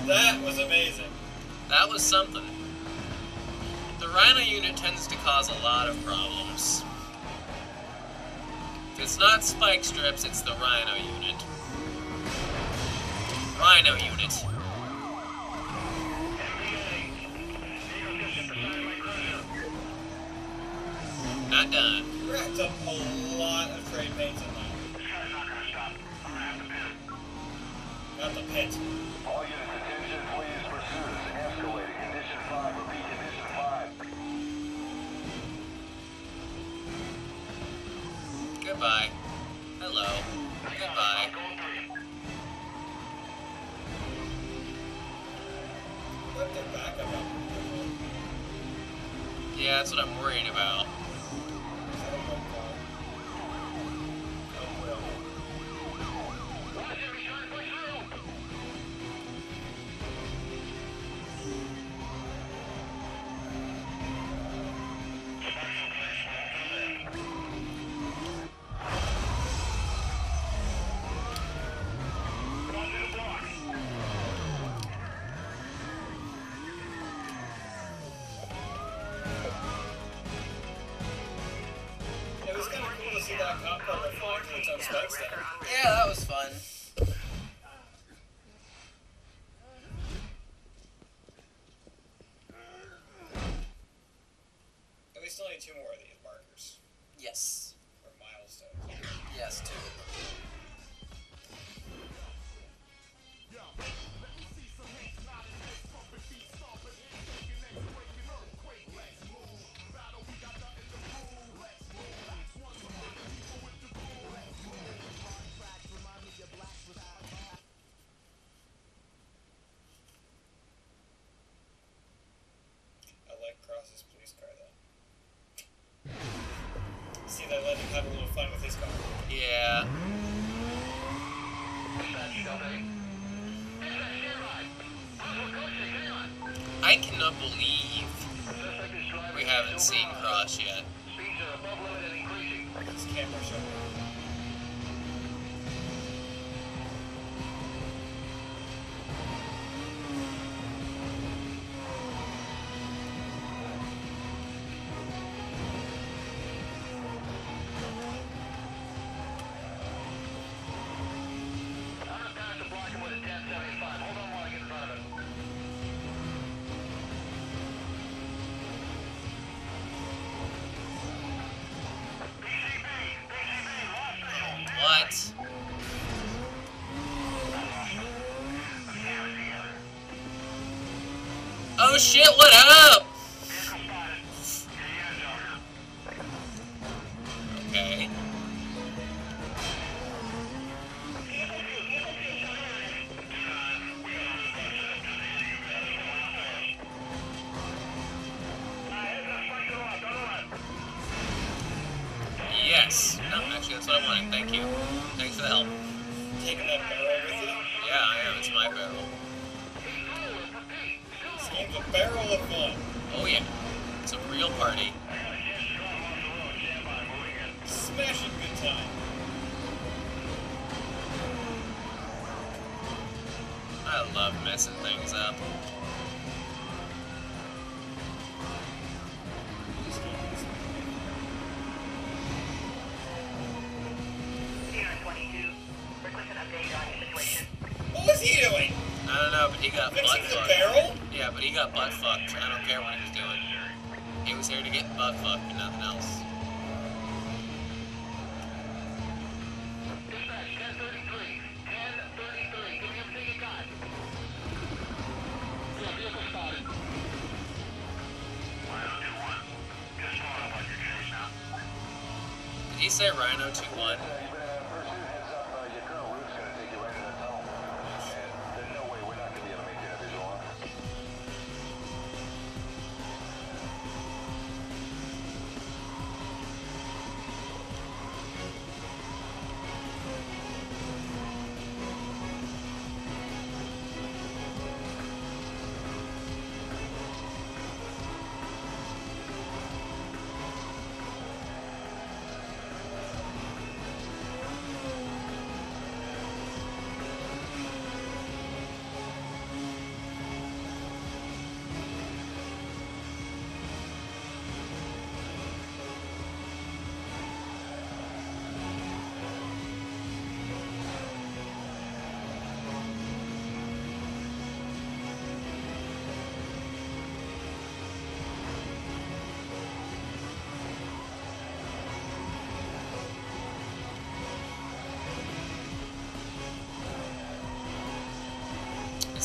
That was amazing. That was something. The Rhino unit tends to cause a lot of problems. If it's not spike strips, it's the Rhino unit. Rhino unit. Not done. Racked up a lot of trade paints in that. This guy's not gonna stop. I'm gonna have to pin. Not the pit. All units attention, please. Pursuit is escalating. Condition 5. Repeat, condition 5. Goodbye. Hello. Goodbye. What the backup up? Yeah, that's what I'm worried about. It was kind of cool to see that cop car flying through its own spikes there. Yeah, that was fun. And we still need 2 more of these markers. Yes. Or milestones. Yes, too. I like Cross's police car though. See, they let him have a little fun with his car. Yeah. I cannot believe we haven't seen Cross yet. His camera showing. What? Oh shit, what up? Okay. Yes. No, actually, that's what I wanted. Thank you. Thanks for the help. Taking that barrel with you. Yeah, I am. It's my barrel. This game's a barrel of fun. Oh, yeah. It's a real party. Smashing good time. I love messing things up. This game is What was he doing? I don't know, but he got butt Fixing the fucked. barrel? Yeah, but he got butt fucked. I don't care what he was doing. He was here to get butt fucked and nothing else. Did he say Rhino 2-1?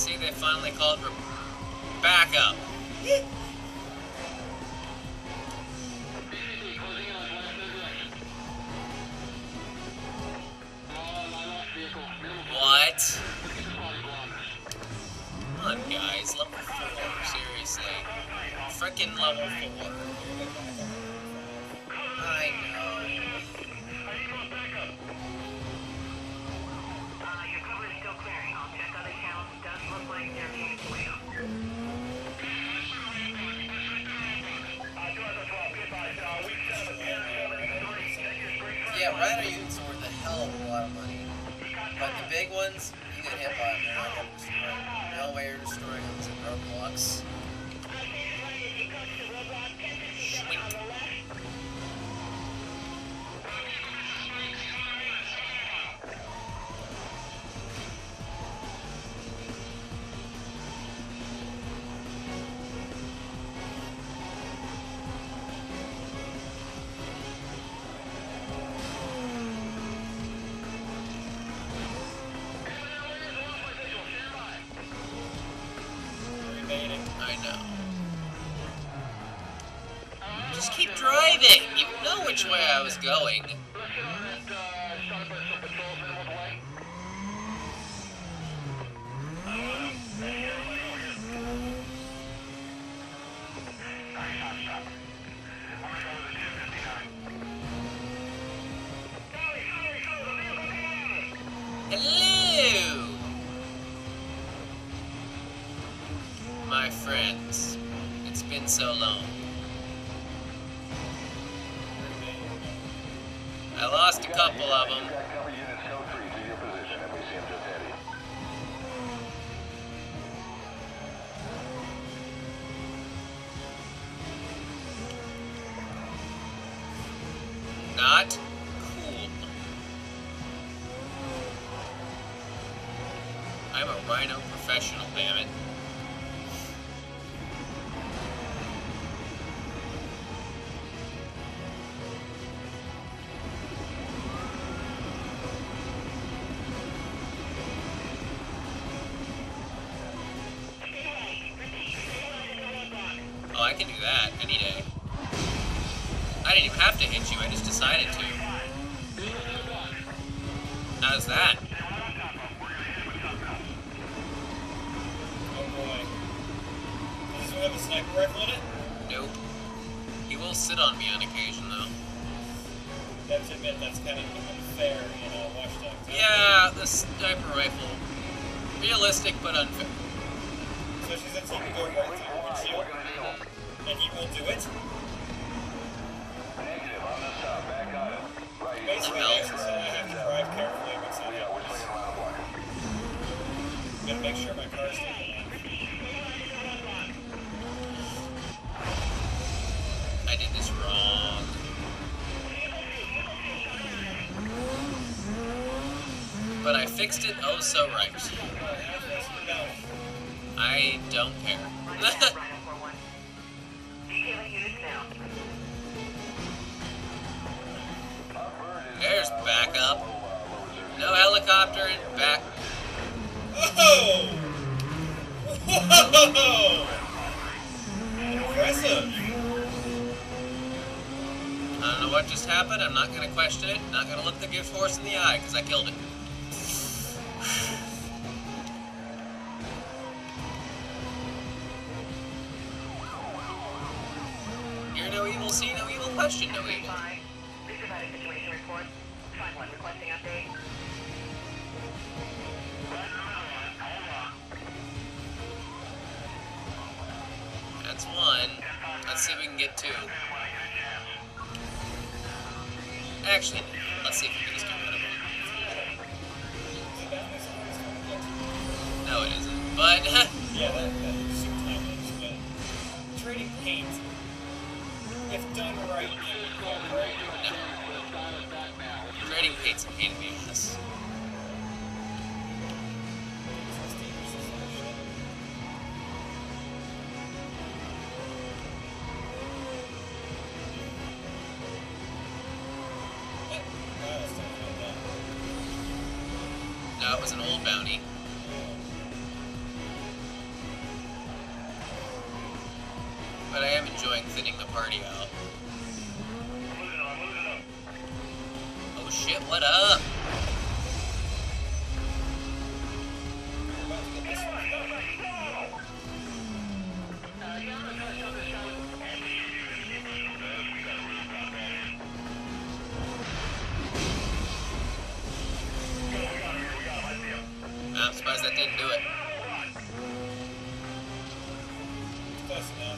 See, they finally called for backup. What? Come on, guys. Level 4. Seriously. Frickin' level 4. I know. Your cover is still clearing. I'll check other channels. Does look like they're being swayed. Yeah, Rhino units are worth a hell of a lot of money. But the big ones, you get hit by them. They're not going to destroy them. No way you're destroying them in roadblocks. I know. Just keep driving! You know which way I was going. Hello! My friends, it's been so long. I lost a couple of them. Cover units code 3 to your position if we see him just heading. Not cool. I'm a Rhino professional, damn it. Oh, I can do that any day. I didn't even have to hit you, I just decided to. How's that? Oh boy. Does this one have a sniper rifle in it? Nope. He will sit on me on occasion, though. I have to admit, that's kind of unfair, you know, Watch Dogs. Yeah, the sniper rifle. Realistic, but unfair. Especially since he can go right through the windshield. And he will do it. Negative on the stop. Back on it. Right. Basically, hell? Nexus said I have to drive carefully once that Yeah, we're happens. swinging around the block. Gotta make sure my car's staying alive. I did this wrong. But I fixed it oh so right. I don't care. Rhino 4-1. Detailing units now. There's backup. No helicopter and back. Oh! Whoa! Impressive. I don't know what just happened. I'm not going to question it. Not going to look the gift horse in the eye because I killed it. Hear no evil, see no evil, question no evil. Bye. Please provide a situation report. 5-1 requesting update. That's one. Let's see if we can get two. Actually, let's see if we can just get rid of one. No, it isn't. But, Yeah, that super time is, but trading paint, if done right, right? no. Trading paint's a pain in the ass. Yeah. No, it was an old bounty. I'm enjoying thinning the party out. Oh shit, what up? We're about to get this one done. I'm surprised that didn't do it. Close enough.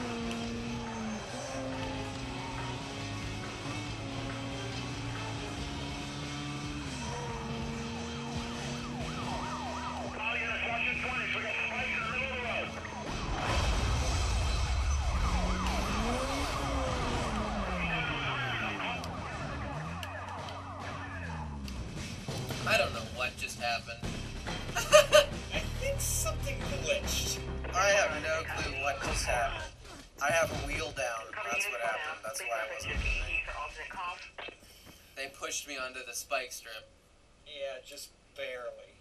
I don't know what just happened. I think something glitched. I have no clue what just happened. I have a wheel down. That's what happened. That's why I wasn't moving. They pushed me onto the spike strip. Yeah, just barely.